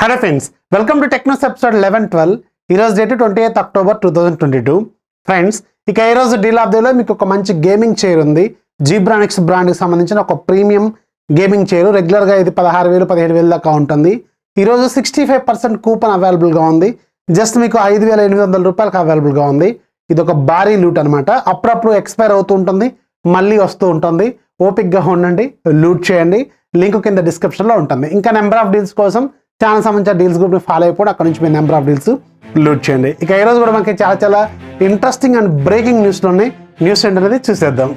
Hello friends, welcome to Technos episode 11-12. ఈరోజు date 28 October 2022. Friends, ఇక ఈరోజు డీల్ ఆఫ్ ది లో మీకు ఒక మంచి గేమింగ్ చైర్ ఉంది. జీబ్రానిక్స్ బ్రాండ్కి సంబంధించిన ఒక ప్రీమియం గేమింగ్ చైర్. రెగ్యులర్గా ఇది 16,000 17,000 దాకా ఉంటుంది. ఈరోజు 65% కూపన్ అవైలబుల్గా ఉంది. జస్ట్ మీకు 5,800 రూపాయలకు అవైలబుల్గా ఉంది. ఇది ఒక భారీ లూట్ అనమాట. అప్పుడప్పుడు ఎక్స్పైర్ అవుతూ ఉంటుంది, మళ్ళీ వస్తూ ఉంటుంది. ఓపిక్గా ఉండండి, లూట్ చేయండి. లింక్ కింద డిస్క్రిప్షన్లో ఉంటుంది. ఇంకా నెంబర్ ఆఫ్ డీల్స్ కోసం ఛానల్ సంబంధించిన డీల్స్ గ్రూప్ని ఫాలో అయిపోయి అక్కడ నుంచి మీ నెంబర్ ఆఫ్ డీల్స్ లూట్ చేయండి. ఇక ఈరోజు కూడా మనకి చాలా ఇంట్రెస్టింగ్ అండ్ బ్రేకింగ్ న్యూస్లో ఉన్నాయి. న్యూస్ ఏంటనేది చూసేద్దాం.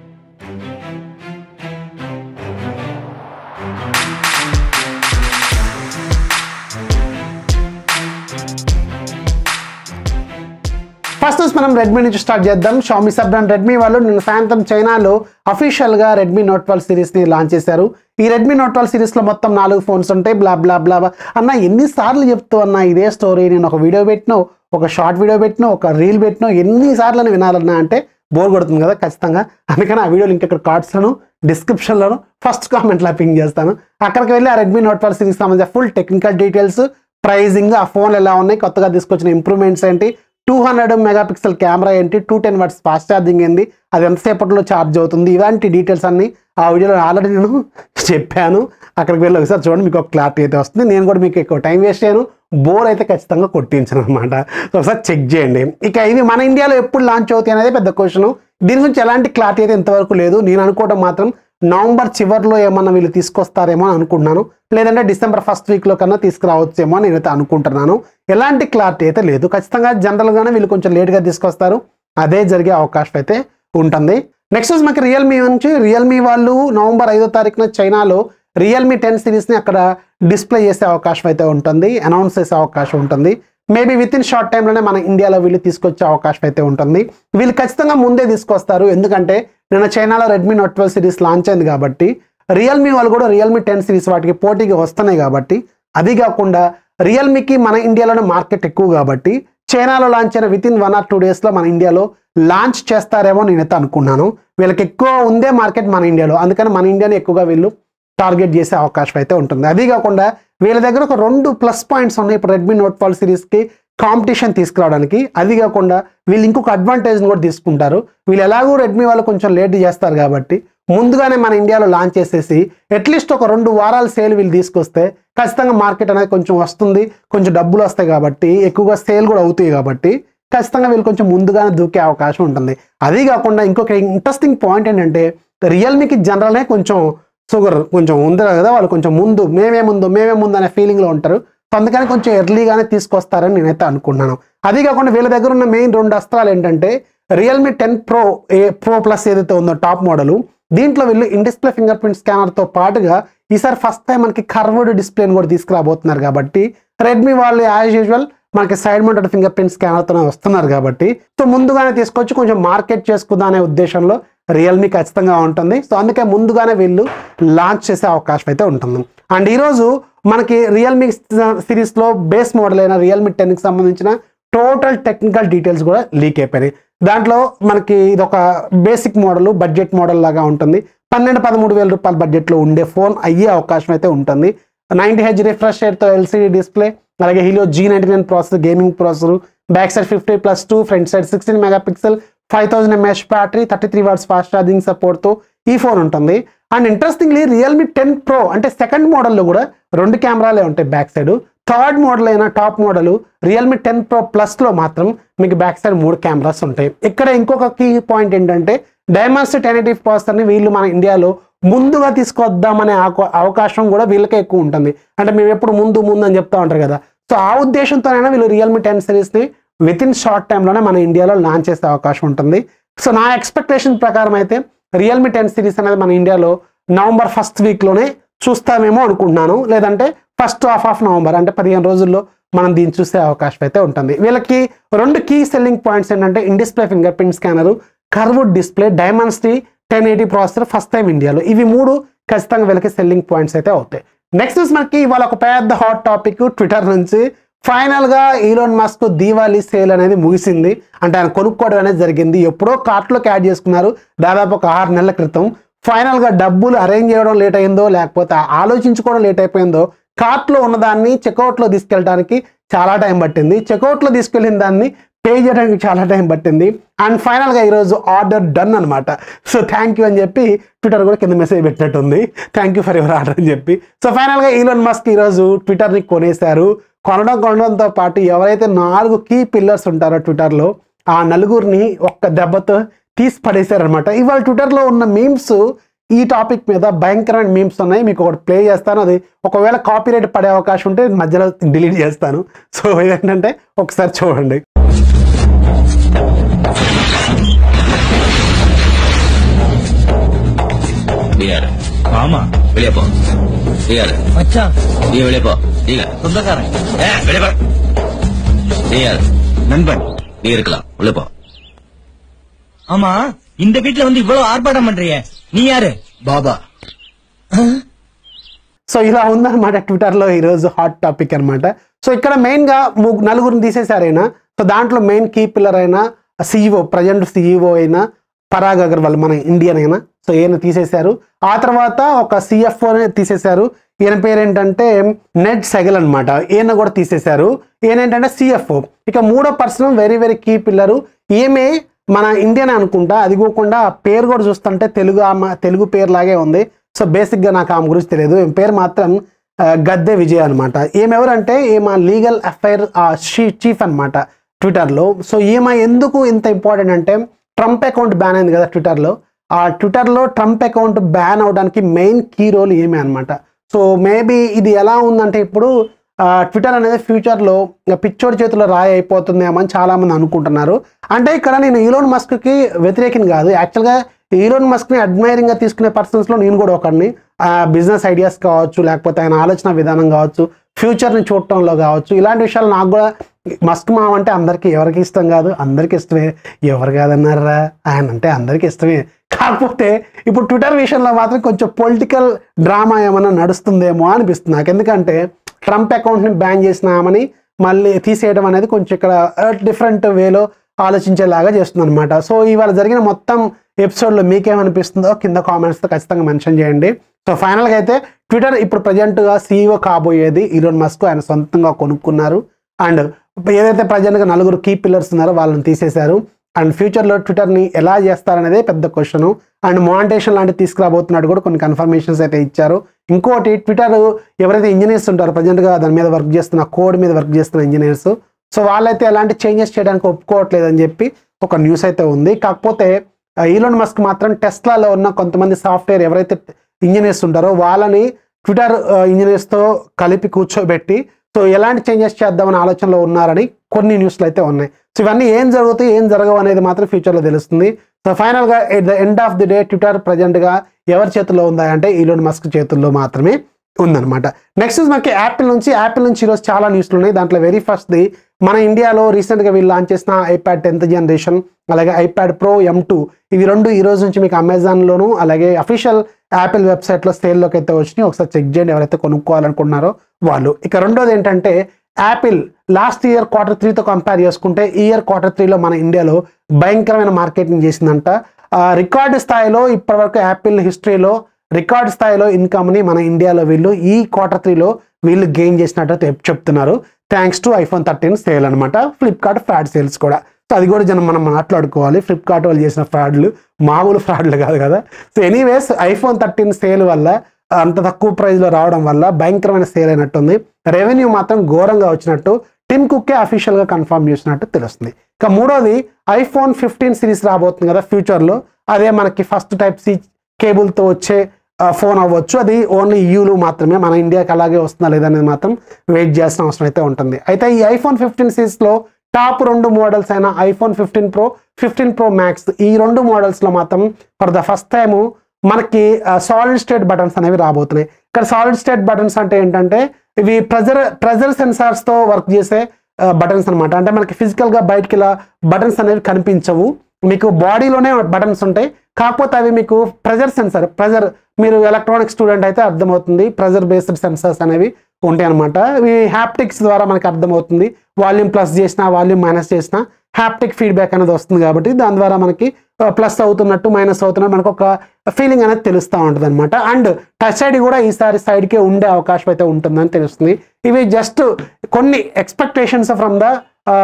ఫస్ట్ మనం రెడ్మీ నుంచి స్టార్ట్ చేద్దాం. షామీ సబ్ బ్రాండ్ రెడ్మీ వాళ్ళు నిన్న సాయంత్రం చైనాలో అఫీషియల్గా రెడ్మీ నోట్ 12 సిరీస్ని లాంచ్ చేశారు. ఈ రెడ్మీ నోట్ 12 సిరీస్లో మొత్తం 4 ఫోన్స్ ఉంటాయి. బ్లా బ్లా బ్లా అన్న ఎన్నిసార్లు చెప్తూ అన్న ఇదే స్టోరీ. నేను ఒక వీడియో పెట్టినా, ఒక షార్ట్ వీడియో పెట్టినా, ఒక రీల్ పెట్టినా ఎన్నిసార్లు అని వినాలన్నా అంటే బోర్ కొడుతుంది కదా ఖచ్చితంగా. అందుకని ఆ వీడియో లింక్ ఇక్కడ కార్డ్స్లోను డిస్క్రిప్షన్లోను ఫస్ట్ కామెంట్లో పింగ్ చేస్తాను. అక్కడికి వెళ్ళి ఆ రెడ్మీ నోట్ 12 సిరీస్ సంబంధించిన ఫుల్ టెక్నికల్ డీటెయిల్స్, ప్రైజింగ్, ఆ ఫోన్లు ఎలా ఉన్నాయి, కొత్తగా తీసుకొచ్చిన ఇంప్రూవ్మెంట్స్ ఏంటి, 200 మెగాపిక్సెల్ కెమెరా ఏంటి, 210 వాట్స్ ఫాస్ట్ ఛార్జింగ్ ఏంటి, అది ఎంతసేపట్లో ఛార్జ్ అవుతుంది, ఇలాంటి డీటెయిల్స్ అన్ని ఆ వీడియోలో ఆల్రెడీ నేను చెప్పాను. అక్కడికి వెళ్ళి ఒకసారి చూడండి, మీకు ఒక క్లారిటీ అయితే వస్తుంది. నేను కూడా మీకు ఎక్కువ టైం వేస్ట్ చేయను, బోర్ అయితే ఖచ్చితంగా కొట్టించను అనమాట. సో ఒకసారి చెక్ చేయండి. ఇక ఇవి మన ఇండియాలో ఎప్పుడు లాంచ్ అవుతాయి అనేది పెద్ద క్వశ్చన్. దీని గురించి ఎలాంటి క్లారిటీ అయితే ఇంతవరకు లేదు. నేను అనుకోవడం మాత్రం నవంబర్ చివరిలో ఏమన్నా వీళ్ళు తీసుకొస్తారేమో అని అనుకుంటున్నాను, లేదంటే డిసెంబర్ ఫస్ట్ వీక్లో కన్నా తీసుకురావచ్చేమో అని నేనైతే అనుకుంటున్నాను. ఎలాంటి క్లారిటీ అయితే లేదు. ఖచ్చితంగా జనరల్గానే వీళ్ళు కొంచెం లేట్గా తీసుకొస్తారు, అదే జరిగే అవకాశం అయితే ఉంటుంది. నెక్స్ట్ మనకి రియల్మీ నుంచి రియల్మీ వాళ్ళు నవంబర్ 5వ తారీఖున చైనాలో రియల్మీ 10 సిరీస్ని అక్కడ డిస్ప్లే చేసే అవకాశం అయితే ఉంటుంది, అనౌన్స్ చేసే అవకాశం ఉంటుంది. మేబీ విత్ ఇన్ షార్ట్ టైంలోనే మన ఇండియాలో వీళ్ళు తీసుకొచ్చే అవకాశం అయితే ఉంటుంది. వీళ్ళు ఖచ్చితంగా ముందే తీసుకొస్తారు, ఎందుకంటే నిన్న చైనాలో రెడ్మీ నోట్ 12 సిరీస్ లాంచ్ అయింది కాబట్టి రియల్మీ వాళ్ళు కూడా రియల్మీ 10 సిరీస్ వాటికి పోటీగా వస్తున్నాయి కాబట్టి, అది కాకుండా రియల్మీకి మన ఇండియాలోనే మార్కెట్ ఎక్కువ కాబట్టి చైనాలో లాంచ్ అయిన విత్ ఇన్ 1 or 2 డేస్లో మన ఇండియాలో లాంచ్ చేస్తారేమో నేనైతే అనుకున్నాను. వీళ్ళకి ఎక్కువ ఉందే మార్కెట్ మన ఇండియాలో, అందుకని మన ఇండియాని ఎక్కువగా వీళ్ళు టార్గెట్ చేసే అవకాశం అయితే ఉంటుంది. అది కాకుండా వీళ్ళ దగ్గర ఒక 2 ప్లస్ పాయింట్స్ ఉన్నాయి ఇప్పుడు రెడ్మీ నోట్ 12 సిరీస్కి కాంపిటీషన్ తీసుకురావడానికి. అది కాకుండా వీళ్ళు ఇంకొక అడ్వాంటేజ్ని కూడా తీసుకుంటారు. వీళ్ళు ఎలాగో రెడ్మీ వాళ్ళు కొంచెం లేట్ చేస్తారు కాబట్టి ముందుగానే మన ఇండియాలో లాంచ్ చేసేసి అట్లీస్ట్ ఒక 2 వారాల సేల్ వీళ్ళు తీసుకొస్తే ఖచ్చితంగా మార్కెట్ అనేది కొంచెం వస్తుంది, కొంచెం డబ్బులు వస్తాయి కాబట్టి, ఎక్కువగా సేల్ కూడా అవుతాయి కాబట్టి ఖచ్చితంగా వీళ్ళు కొంచెం ముందుగానే దూకే అవకాశం ఉంటుంది. అది కాకుండా ఇంకొక ఇంట్రెస్టింగ్ పాయింట్ ఏంటంటే రియల్మీకి జనరల్నే కొంచెం షుగర్ కొంచెం ఉంది కదా, వాళ్ళు కొంచెం మేమే ముందు అనే ఫీలింగ్లో ఉంటారు. అందుకని కొంచెం ఎర్లీగానే తీసుకొస్తారని నేనైతే అనుకున్నాను. అది కాకుండా వీళ్ళ దగ్గర ఉన్న మెయిన్ 2 అస్త్రాలు ఏంటంటే రియల్మీ 10 Pro ప్లస్ ఏదైతే ఉందో టాప్ మోడల్, దీంట్లో వీళ్ళు ఇన్ డిస్ప్లే ఫింగర్ ప్రింట్ స్కానర్తో పాటుగా ఈసారి ఫస్ట్ టైం మనకి కర్వ్డ్ డిస్ప్లేని కూడా తీసుకురాబోతున్నారు కాబట్టి రెడ్మీ వాళ్ళు యాజ్ యూజువల్ మనకి సైడ్ మౌంటెడ్ ఫింగర్ ప్రింట్ స్కానర్తోనే వస్తున్నారు కాబట్టి సో ముందుగానే తీసుకొచ్చి కొంచెం మార్కెట్ చేసుకుందాం అనే ఉద్దేశంలో రియల్మీ ఖచ్చితంగా ఉంటుంది. సో అందుకే ముందుగానే వీళ్ళు లాంచ్ చేసే అవకాశం అయితే ఉంటుంది. అండ్ ఈరోజు మనకి రియల్మీ సిరీస్లో బేస్ మోడల్ అయిన రియల్మీ 10కి సంబంధించిన టోటల్ టెక్నికల్ డీటెయిల్స్ కూడా లీక్ అయిపోయినాయి. దాంట్లో మనకి ఇది ఒక బేసిక్ మోడల్, బడ్జెట్ మోడల్ లాగా ఉంటుంది. 12-13 వేల రూపాయల బడ్జెట్లో ఉండే ఫోన్ అయ్యే అవకాశం అయితే ఉంటుంది. 90Hz రిఫ్రెష్ రేట్తో LCD డిస్ప్లే, అలాగే Helio G99 processor, gaming processor, back side 50+2, front side 16 megapixel, 5000 mAh battery, 33 watts fast charging సపోర్ట్తో ఈ ఫోన్ ఉంటుంది. అండ్ ఇంట్రెస్టింగ్లీ రియల్మీ 10 Pro అంటే సెకండ్ మోడల్లో కూడా 2 కెమెరాలే ఉంటాయి బ్యాక్ సైడ్. థర్డ్ మోడల్ అయిన టాప్ మోడల్ రియల్మీ 10 Pro ప్లస్లో మాత్రం మీకు బ్యాక్ సైడ్ 3 కెమెరాస్ ఉంటాయి. ఇక్కడ ఇంకొక కీ పాయింట్ ఏంటంటే డైమెన్సిటీ 1080 ప్రాసెసర్ని వీళ్ళు మన ఇండియాలో ముందుగా తీసుకొద్దామనే అవకాశం కూడా వీళ్ళకే ఎక్కువ ఉంటుంది. అంటే మేము ఎప్పుడు ముందు అని చెప్తా ఉంటారు కదా, సో ఆ ఉద్దేశంతోనైనా వీళ్ళు రియల్మీ 10 సిరీస్ని విత్ ఇన్ షార్ట్ టైంలోనే మన ఇండియాలో లాంచ్ చేసే అవకాశం ఉంటుంది. సో నా ఎక్స్పెక్టేషన్ ప్రకారం అయితే రియల్మీ 10 సిరీస్ అనేది మన ఇండియాలో నవంబర్ ఫస్ట్ వీక్లోనే చూస్తామేమో అనుకుంటున్నాను, లేదంటే ఫస్ట్ హాఫ్ ఆఫ్ నవంబర్ అంటే 15 రోజుల్లో మనం దీన్ని చూసే అవకాశం అయితే ఉంటుంది. వీళ్ళకి 2 కీ సెల్లింగ్ పాయింట్స్ ఏంటంటే in display fingerprint scanner, curved display, Dimensity 1080 processor first time ఇండియాలో. ఇవి 3 ఖచ్చితంగా వీళ్ళకి సెల్లింగ్ పాయింట్స్ అయితే అవుతాయి. నెక్స్ట్ మనకి ఇవాళ ఒక పెద్ద హాట్ టాపిక్ ట్విట్టర్ నుంచి. ఫైనల్గా ఈలోన్ మస్క్ దీవాళీ సేల్ అనేది ముగిసింది. అంటే ఆయన కొనుక్కోవడం అనేది జరిగింది. ఎప్పుడో కార్ట్లోకి యాడ్ చేసుకున్నారు దాదాపు ఒక 6 నెలల క్రితం. ఫైనల్గా డబ్బులు అరేంజ్ చేయడం లేట్ అయిందో లేకపోతే ఆలోచించుకోవడం లేట్ అయిపోయిందో కార్ట్లో ఉన్నదాన్ని చెక్అవుట్లో తీసుకెళ్ళడానికి చాలా టైం పట్టింది, చెక్అవుట్లో తీసుకెళ్ళిన దాన్ని పే చేయడానికి చాలా టైం పట్టింది, అండ్ ఫైనల్గా ఈరోజు ఆర్డర్ డన్ అనమాట. సో థ్యాంక్ యూ అని చెప్పి ట్విట్టర్ కూడా కింద మెసేజ్ పెట్టినట్టుంది, thank you for your order అని చెప్పి. సో ఫైనల్గా ఈలాన్ మస్క్ ఈరోజు ట్విట్టర్ని కొనేశారు. కొనడంతో పాటు ఎవరైతే 4 కీ పిల్లర్స్ ఉంటారో ట్విట్టర్లో ఆ నలుగురిని ఒక్క దెబ్బతో తీసి పడేశారనమాట. ఇవాళ ట్విట్టర్లో ఉన్న మీమ్స్ ఈ టాపిక్ మీద భయంకరమైన మీమ్స్ ఉన్నాయి, మీకు ఒకటి ప్లే చేస్తాను. అది ఒకవేళ కాపీరైట్ పడే అవకాశం ఉంటే మధ్యలో డిలీట్ చేస్తాను. సో ఏంటంటే ఒకసారి చూడండి. ஆமா, இந்த வீட்டுல வந்து இவ்வளவு ஆர்ப்பாட்டம் பண்றீங்க, நீ யாரு? பாபா. సో ఇలా ఉందన్నమాట ట్విట్టర్లో ఈరోజు హాట్ టాపిక్ అనమాట. సో ఇక్కడ మెయిన్గా నలుగురిని తీసేశారైనా. సో దాంట్లో మెయిన్ కీ పిల్లర్ అయినా CEO, ప్రజెంట్ CEO అయినా పరాగ్ అగర్వాల్, మన ఇండియన్ అయినా. సో ఈయన తీసేశారు. ఆ తర్వాత ఒక CFOని తీసేశారు. ఈయన పేరు ఏంటంటే నెడ్ సెగల్ అనమాట, ఈయన కూడా తీసేశారు. ఈయన ఏంటంటే CFO. ఇక మూడో person very very key pillar, ఈమె మన ఇండియన్ అనుకుంటా, అది కాకుండా పేరు కూడా చూస్తుంటే తెలుగు పేరు లాగే ఉంది. సో బేసిక్గా నాకు ఆమె గురించి తెలియదు, ఈమె పేరు మాత్రం గద్దె విజయ్ అనమాట. ఈమెవరంటే ఈమె లీగల్ అఫైర్ చీఫ్ అనమాట ట్విట్టర్లో. సో ఈమె ఎందుకు ఇంత ఇంపార్టెంట్ అంటే ట్రంప్ అకౌంట్ బ్యాన్ అయింది కదా ట్విట్టర్లో, ఆ ట్విట్టర్లో ట్రంప్ అకౌంట్ బ్యాన్ అవడానికి మెయిన్ కీ రోల్ ఈమె అనమాట. సో మేబీ ఇది ఎలా ఉందంటే ఇప్పుడు ట్విట్టర్ అనేది ఫ్యూచర్లో పిచ్చోడి చేతిలో రాయి అయిపోతుందేమో అని చాలామంది అనుకుంటున్నారు. అంటే ఇక్కడ నేను ఈలాన్ మస్క్కి వ్యతిరేకిని కాదు, యాక్చువల్గా ఈలాన్ మస్క్ని అడ్మైరింగ్గా తీసుకునే పర్సన్స్లో నేను కూడా ఒకరిని. బిజినెస్ ఐడియాస్ కావచ్చు, లేకపోతే ఆయన ఆలోచన విధానం కావచ్చు, ఫ్యూచర్ని చూడటంలో కావచ్చు, ఇలాంటి విషయాలు నాకు కూడా. మస్క్ మామ అంటే అందరికీ ఎవరికి ఇష్టం కాదు, అందరికీ ఇష్టమే. ఎవరు కాదన్నారా, ఆయన అంటే అందరికీ ఇష్టమే. కాకపోతే ఇప్పుడు ట్విట్టర్ విషయంలో మాత్రం కొంచెం పొలిటికల్ డ్రామా ఏమైనా నడుస్తుందేమో అనిపిస్తుంది నాకు. ఎందుకంటే ట్రంప్ అకౌంట్ని బ్యాన్ చేసినామని మళ్ళీ తీసేయడం అనేది కొంచెం ఇక్కడ డిఫరెంట్ వేలో ఆలోచించేలాగా చేస్తుంది అనమాట. సో ఇవాళ జరిగిన మొత్తం ఎపిసోడ్లో మీకేమనిపిస్తుందో కింద కామెంట్స్తో ఖచ్చితంగా మెన్షన్ చేయండి. సో ఫైనల్గా అయితే ట్విట్టర్ ఇప్పుడు ప్రజెంట్గా CEO కాబోయేది ఈలాన్ మస్క్, ఆయన సొంతంగా కొనుక్కున్నారు. అండ్ ఏదైతే ప్రజెంట్గా 4 కీ పిల్లర్స్ ఉన్నారో వాళ్ళని తీసేశారు. అండ్ ఫ్యూచర్లో ట్విట్టర్ని ఎలా చేస్తారనేదే పెద్ద క్వశ్చను. అండ్ మానిటైజేషన్ లాంటివి తీసుకురాబోతున్నట్టు కూడా కొన్ని కన్ఫర్మేషన్స్ అయితే ఇచ్చారు. ఇంకోటి ట్విట్టర్ ఎవరైతే ఇంజనీర్స్ ఉంటారో ప్రజెంట్గా దాని మీద వర్క్ చేస్తున్న, కోడ్ మీద వర్క్ చేస్తున్న ఇంజనీర్స్, సో వాళ్ళైతే ఎలాంటి చేంజెస్ చేయడానికి ఒప్పుకోవట్లేదని చెప్పి ఒక న్యూస్ అయితే ఉంది. కాకపోతే ఈలాన్ మస్క్ మాత్రం టెస్లాలో ఉన్న కొంతమంది సాఫ్ట్వేర్ ఎవరైతే ఇంజనీర్స్ ఉంటారో వాళ్ళని ట్విట్టర్ ఇంజనీర్స్తో కలిపి కూర్చోబెట్టి సో ఎలాంటి చేంజెస్ చేద్దామని ఆలోచనలో ఉన్నారని కొన్ని న్యూస్లు అయితే ఉన్నాయి. సో ఇవన్నీ ఏం జరుగుతాయి ఏం జరగవు అనేది మాత్రం ఫ్యూచర్లో తెలుస్తుంది. సో ఫైనల్గా at the end of the day Twitter ప్రజెంట్గా ఎవరి చేతుల్లో ఉందా అంటే ఈలాన్ మస్క్ చేతుల్లో మాత్రమే ఉందన్నమాట. నెక్స్ట్ మనకి యాపిల్ నుంచి ఈరోజు చాలా న్యూస్లు ఉన్నాయి. దాంట్లో వెరీ ఫస్ట్ది మన ఇండియాలో రీసెంట్గా వీళ్ళు లాంచ్ చేసిన iPad 10th జనరేషన్, అలాగే iPad Pro M2, ఇవి రెండు ఈ రోజు నుంచి మీకు అమెజాన్లోను అలాగే అఫీషియల్ యాపిల్ వెబ్సైట్లో సేల్లోకి అయితే వచ్చినాయి. ఒకసారి చెక్ చేయండి ఎవరైతే కొనుక్కోవాలనుకుంటున్నారో వాళ్ళు. ఇక రెండోది ఏంటంటే యాపిల్ లాస్ట్ ఇయర్ Q3తో కంపేర్ చేసుకుంటే ఈ ఇయర్ Q3లో మన ఇండియాలో భయంకరమైన మార్కెటింగ్ చేసిందంట. రికార్డు స్థాయిలో ఇప్పటివరకు యాపిల్ హిస్టరీలో రికార్డ్ స్థాయిలో ఇన్కమ్ని మన ఇండియాలో వీళ్ళు ఈ Q3లో వీళ్ళు గెయిన్ చేసినట్టు చెప్తున్నారు. థ్యాంక్స్ టు iPhone 13 సేల్ అనమాట. ఫ్లిప్కార్ట్ ఫ్రాడ్ సేల్స్ కూడా. సో అది కూడా మనం మాట్లాడుకోవాలి. ఫ్లిప్కార్ట్ వాళ్ళు చేసిన ఫ్రాడ్లు మామూలు ఫ్రాడ్లు కాదు కదా. సో ఎనీవేస్ iPhone 13 సేల్ వల్ల అంత తక్కువ ప్రైస్లో రావడం వల్ల భయంకరమైన సేల్ అయినట్టుంది. రెవెన్యూ మాత్రం ఘోరంగా వచ్చినట్టు టిమ్ కుక్కే అఫీషియల్గా కన్ఫర్మ్ చేసినట్టు తెలుస్తుంది. ఇక మూడోది iPhone 15 సిరీస్ రాబోతుంది కదా ఫ్యూచర్లో. అదే మనకి ఫస్ట్ Type-C కేబుల్తో వచ్చే ఫోన్ అవ్వచ్చు. అది ఓన్లీ EUలో మాత్రమే, మన ఇండియాకి అలాగే వస్తుందా లేదనేది మాత్రం వెయిట్ చేయాల్సిన అవసరం అయితే ఉంటుంది. అయితే ఈ iPhone 15 సిరీస్లో టాప్ 2 మోడల్స్ అయిన iPhone 15 Pro, 15 Pro Max ఈ 2 మోడల్స్లో మాత్రం ఫర్ ద ఫస్ట్ టైము మనకి సాలిడ్ స్టేట్ బటన్స్ అనేవి రాబోతున్నాయి. ఇక్కడ సాలిడ్ స్టేట్ బటన్స్ అంటే ఏంటంటే ఇవి ప్రెజర్ సెన్సార్స్తో వర్క్ చేసే బటన్స్ అనమాట. అంటే మనకి ఫిజికల్గా బయటికి ఇలా బటన్స్ అనేవి కనిపించవు, మీకు బాడీలోనే బటన్స్ ఉంటాయి. కాకపోతే అవి మీకు ప్రెజర్ సెన్సార్, మీరు ఎలక్ట్రానిక్ స్టూడెంట్ అయితే అర్థమవుతుంది, ప్రెజర్ బేస్డ్ సెన్సార్స్ అనేవి ఉంటాయి అనమాట. ఇవి హ్యాప్టిక్స్ ద్వారా మనకి అర్థమవుతుంది. వాల్యూమ్ ప్లస్ చేసినా వాల్యూమ్ మైనస్ చేసినా హ్యాప్టిక్ ఫీడ్బ్యాక్ అనేది వస్తుంది కాబట్టి దాని ద్వారా మనకి ప్లస్ అవుతున్నట్టు మైనస్ అవుతున్నట్టు మనకు ఒక ఫీలింగ్ అనేది తెలుస్తూ ఉంటుంది అనమాట. అండ్ టచ్ ఐడి కూడా ఈసారి సైడ్కే ఉండే అవకాశం అయితే ఉంటుందని తెలుస్తుంది. ఇవి జస్ట్ కొన్ని ఎక్స్పెక్టేషన్స్ ఫ్రమ్ ద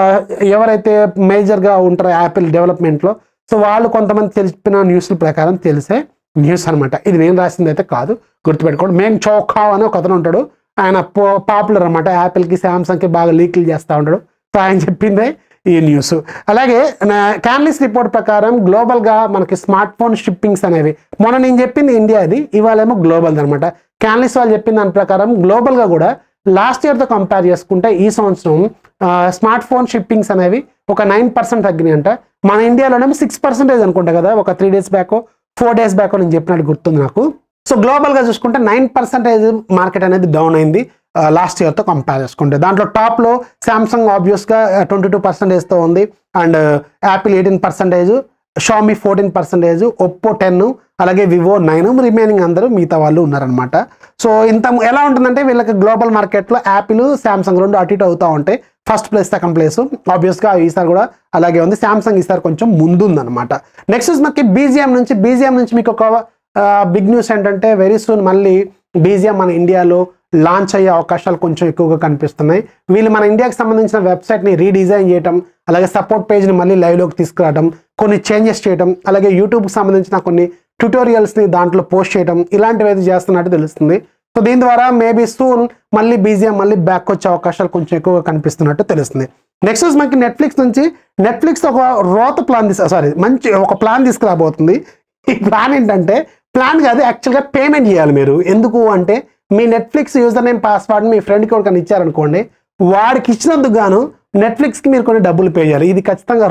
ఎవరైతే మేజర్గా ఉంటారో యాపిల్ డెవలప్మెంట్లో, సో వాళ్ళు కొంతమంది తెలిపిన న్యూస్ల ప్రకారం తెలిసే న్యూస్ అనమాట. ఇది నేను రాసింది అయితే కాదు, గుర్తుపెట్టుకోండి. మేంగ్ చౌఖావ్ అని ఒక అతను ఉంటాడు, ఆయన పాపులర్ అనమాట, యాపిల్కి శాంసంగ్కి బాగా లీక్లు చేస్తూ ఉంటాడు. సో ఆయన చెప్పిందే ఈ న్యూస్. అలాగే క్యాన్లిస్ రిపోర్ట్ ప్రకారం గ్లోబల్గా మనకి స్మార్ట్ ఫోన్ షిప్పింగ్స్ అనేవి, మొన్న నేను చెప్పింది ఇండియా అది, ఇవాళేమో గ్లోబల్ అనమాట. క్యాన్లిస్ వాళ్ళు చెప్పిన దాని ప్రకారం గ్లోబల్గా కూడా లాస్ట్ ఇయర్తో కంపేర్ చేసుకుంటే ఈ సంవత్సరం స్మార్ట్ ఫోన్ షిప్పింగ్స్ అనేవి ఒక 9% తగ్గినాయి అంట. మన ఇండియాలోనేమో 6% అనుకుంటా కదా, ఒక 3 days బ్యాక్ 4 days బ్యాక్ నేను చెప్పినట్టు గుర్తుంది నాకు. సో గ్లోబల్గా చూసుకుంటే 9% మార్కెట్ అనేది డౌన్ అయింది లాస్ట్ ఇయర్తో కంపేర్ చేసుకుంటే. దాంట్లో టాప్లో శాంసంగ్ ఆబ్వియస్గా 22%తో ఉంది, అండ్ యాపిల్ 18%, షామీ 14%, ఒప్పో 10, అలాగే వివో 9, రిమైనింగ్ అందరూ మిగతా వాళ్ళు ఉన్నారనమాట. సో ఇంత ఎలా ఉంటుందంటే వీళ్ళకి గ్లోబల్ మార్కెట్లో యాపిల్ శాంసంగ్ రెండు అటు ఇటు అవుతూ ఉంటాయి. ఫస్ట్ ప్లేస్ సెకండ్ ప్లేస్ ఆబ్వియస్గా ఈసారి కూడా అలాగే ఉంది. శాంసంగ్ ఈసారి కొంచెం ముందుందనమాట. నెక్స్ట్ మనకి బీజిఎం నుంచి మీకు ఒక బిగ్ న్యూస్ ఏంటంటే వెరీ సూన్ మళ్ళీ బీజిఎం మన ఇండియాలో లాంచ్ అయ్యే అవకాశాలు కొంచెం ఎక్కువగా కనిపిస్తున్నాయి. వీళ్ళు మన ఇండియాకి సంబంధించిన వెబ్సైట్ని రీడిజైన్ చేయడం, అలాగే సపోర్ట్ పేజ్ని మళ్ళీ లైవ్లోకి తీసుకురావడం, కొన్ని చేంజెస్ చేయడం, అలాగే యూట్యూబ్కి సంబంధించిన కొన్ని ట్యూటోరియల్స్ని దాంట్లో పోస్ట్ చేయడం, ఇలాంటివి అయితే చేస్తున్నట్టు తెలుస్తుంది. సో దీని ద్వారా మేబీ సూన్ మళ్ళీ బీజిఎం మళ్ళీ బ్యాక్ వచ్చే అవకాశాలు కొంచెం ఎక్కువగా కనిపిస్తున్నట్టు తెలుస్తుంది. నెక్స్ట్ మనకి నెట్ఫ్లిక్స్ ఒక రోత ప్లాన్ మంచి ఒక ప్లాన్ తీసుకురాబోతుంది. ఈ ప్లాన్ ఏంటంటే, ప్లాన్ కాదు యాక్చువల్గా పేమెంట్ చేయాలి మీరు. ఎందుకు అంటే మీ నెట్ఫ్లిక్స్ యూజర్ నేమ్ పాస్వర్డ్ మీ ఫ్రెండ్కి ఎవరికైనా ఇచ్చారనుకోండి, వాడికి ఇచ్చినందుకు గాను నెట్ఫ్లిక్స్కి మీరు కొన్ని డబ్బులు పే చేయాలి. ఇది ఖచ్చితంగా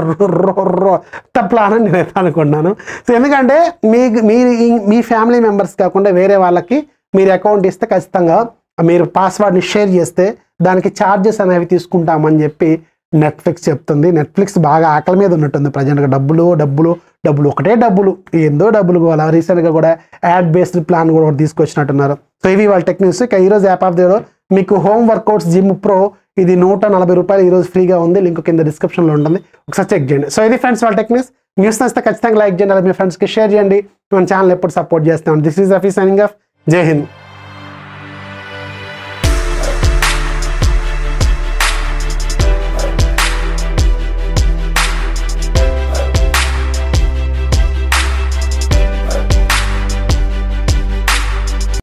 ప్లాన్ అని నేనైతే అనుకున్నాను. సో ఎందుకంటే మీ ఫ్యామిలీ మెంబర్స్ కాకుండా వేరే వాళ్ళకి మీరు అకౌంట్ ఇస్తే ఖచ్చితంగా మీరు పాస్వర్డ్ని షేర్ చేస్తే దానికి ఛార్జెస్ అనేవి తీసుకుంటామని చెప్పి నెట్ఫ్లిక్స్ చెప్తుంది. నెట్ఫ్లిక్స్ బాగా ఆకలి మీద ఉన్నట్టుంది ప్రజెంట్గా. డబ్బులు ఒకటే డబ్బులు, ఏందో డబ్బులు కావాలి. రీసెంట్గా కూడా యాడ్ బేస్డ్ ప్లాన్ కూడా తీసుకొచ్చినట్టున్నారు. సో ఇవి వాళ్ళ టెక్నిక్స్. ఇక ఈరోజు యాప్ ఆఫ్ ది మీకు హోమ్ వర్కౌట్స్ జిమ్ ప్రో ఇది ₹140 ఈరోజు ఫ్రీగా ఉంది. లింక్ కింద డిస్క్రిప్షన్లో ఉంటుంది, ఒకసారి చెక్ చేయండి. సో ఇది ఫ్రెండ్స్ వాళ్ళ టెక్నిక్స్. న్యూస్ నచ్చితే ఖచ్చితంగా లైక్ చేయండి, అలాగే మీ ఫ్రెండ్స్కి షేర్ చేయండి. మన ఛానల్ ఎప్పుడు సపోర్ట్ చేస్తాం. This is Rafi signing off. జై హింద్.